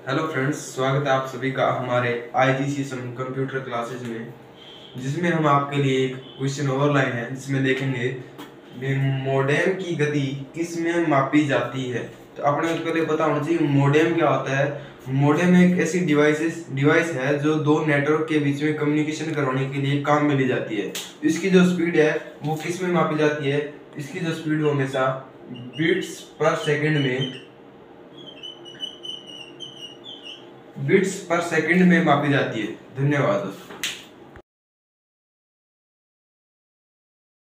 Hello friends, स्वागत है आप सभी का हमारे IGCSM कंप्यूटर क्लासेज में, जिसमें हम आपके लिए एक क्वेश्चन और लाए हैं जिसमें देखेंगे मोडेम की गति किस में मापी जाती है। तो अपने को पहले पता होना चाहिए मोडेम क्या होता है। मोडेम एक ऐसी डिवाइस है जो दो नेटवर्क के बीच में कम्युनिकेशन करवाने के लिए काम में ली जाती है। इसकी जो स्पीड है वो किस में मापी जाती है। इसकी जो स्पीड वो हमेशा बिट्स पर सेकंड में मापी जाती है। धन्यवाद दोस्तों।